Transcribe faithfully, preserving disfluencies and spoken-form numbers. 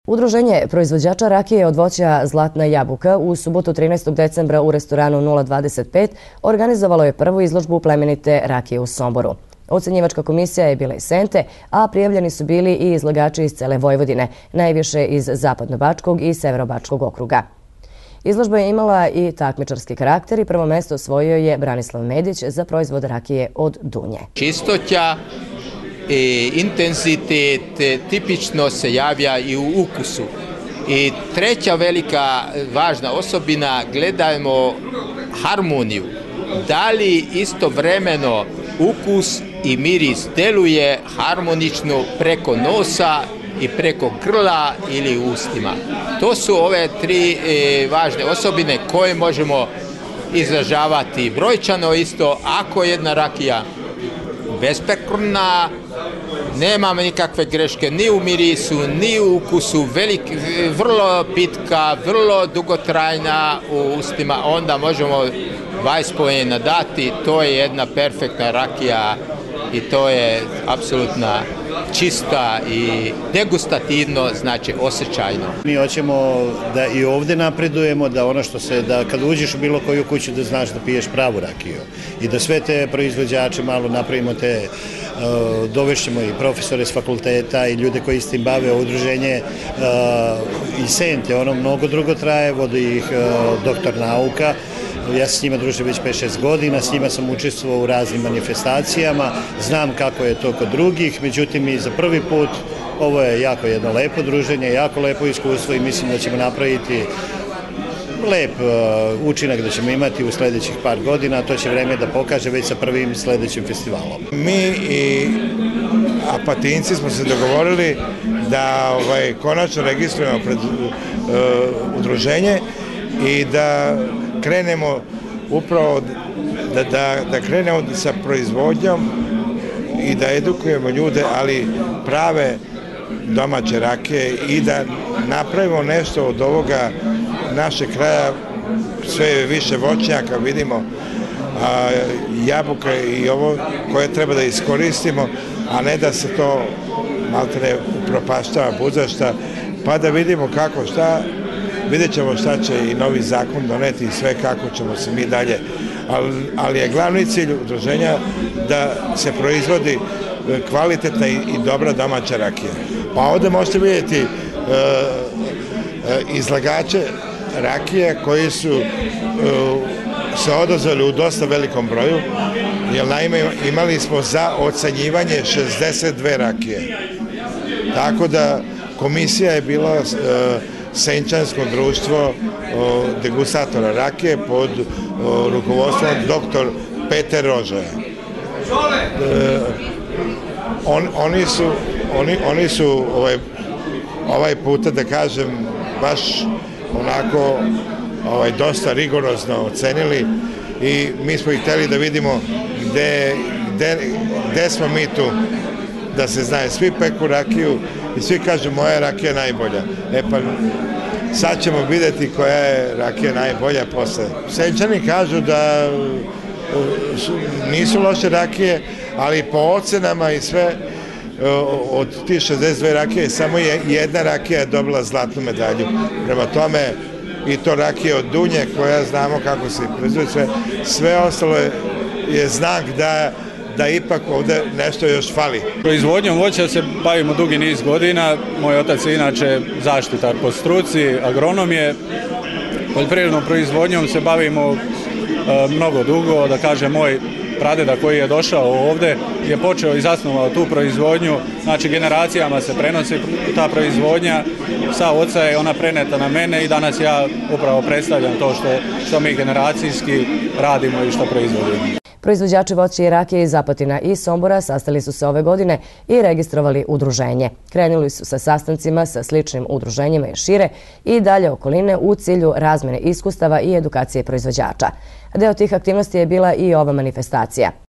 Udruženje proizvođača rakije od voća Zlatna jabuka u subotu trinaestog decembra u restoranu nula dvadeset pet organizovalo je prvu izložbu plemenite rakije u Somboru. Ocenjivačka komisija je bila iz Sente, a prijavljeni su bili i izlagači iz cele Vojvodine, najviše iz Zapadnobačkog i Severobačkog okruga. Izložba je imala i takmičarski karakter i prvo mesto osvojio je Branislav Medić za proizvod rakije od Dunje. Čistoća i intenzitet tipično se javlja i u ukusu. I treća velika važna osobina, gledajmo harmoniju. Da li istovremeno ukus i miris deluje harmonično preko nosa i preko grla ili ustima. To su ove tri e, važne osobine koje možemo izražavati brojčano isto. Ako jedna rakija besprekorna, nemamo nikakve greške ni u mirisu, ni u ukusu, velik, vrlo pitka, vrlo dugotrajna u ustima, onda možemo dvadeset poena dati. To je jedna perfektna rakija i to je apsolutna čista i degustativno, znači osjećajno. Mi hoćemo da i ovdje napredujemo, da ono što se, da kad uđeš u bilo koju kuću da znaš da piješ pravu rakiju i da sve te proizvođače malo napravimo te, uh, dovešćemo i profesore s fakulteta i ljude koji s tim bave, udruženje uh, i Sente, ono mnogo drugo traje, vodi ih uh, doktor nauka. Ja se s njima družim već pet šest godina, s njima sam učestvovao u raznim manifestacijama, znam kako je to kod drugih, međutim i za prvi put ovo je jako jedno lepo druženje, jako lepo iskustvo i mislim da ćemo napraviti lep uh, učinak da ćemo imati u sljedećih par godina, to će vreme da pokaže već sa prvim sljedećim festivalom. Mi i Apatinci smo se dogovorili da ovaj, konačno registrujemo pred uh, udruženje i da krenemo upravo da, da, da krenemo sa proizvodnjom i da edukujemo ljude, ali prave domaće rakije i da napravimo nešto od ovoga našeg kraja, sve više voćnjaka vidimo, a, jabuke i ovo koje treba da iskoristimo, a ne da se to maltene upropaštava, budzašta, pa da vidimo kako šta. Vidjet ćemo šta će i novi zakon doneti i sve kako ćemo se mi dalje. Ali, ali je glavni cilj udruženja da se proizvodi kvalitetna i, i dobra domaća rakija. Pa ovdje možete vidjeti e, e, izlagače rakije koji su e, se odazvali u dosta velikom broju, jer naime imali smo za ocenjivanje šezdeset dve rakije. Tako da komisija je bila e, Senčansko društvo o, degustatora rakije pod o, rukovodstvom doktor Peter Rožaja. E, on, oni su, oni, oni su ovaj, ovaj puta, da kažem, baš onako ovaj, dosta rigorozno ocenili i mi smo ih htjeli da vidimo gde, gde, gde smo mi tu, da se znaje, svi peku rakiju i svi kažu moja rakija je najbolja. E pa sad ćemo vidjeti koja je rakija najbolja posle. Senčani kažu da nisu loše rakije, ali po ocenama i sve od tih šezdeset dve rakije samo je jedna rakija je dobila zlatnu medalju. Prema tome i to rakije od Dunje koja znamo kako se proizvodi, sve, sve ostalo je, je znak da da ipak ovdje nešto još fali. Proizvodnjom voća se bavimo dugi niz godina. Moj otac je inače zaštitar po struci, agronom je. Poljoprivrednom proizvodnjom se bavimo e, mnogo dugo, da kažem moj pradeda koji je došao ovdje je počeo i zasnovao tu proizvodnju, znači generacijama se prenosi ta proizvodnja, sa oca je ona preneta na mene i danas ja upravo predstavljam to što, što mi generacijski radimo i što proizvodimo. Proizvođači voća i rakije iz Apatina i Sombora sastali su se ove godine i registrovali udruženje. Krenuli su sa sastancima sa sličnim udruženjima i šire i dalje okoline u cilju razmene iskustava i edukacije proizvođača. Deo tih aktivnosti je bila i ova manifestacija.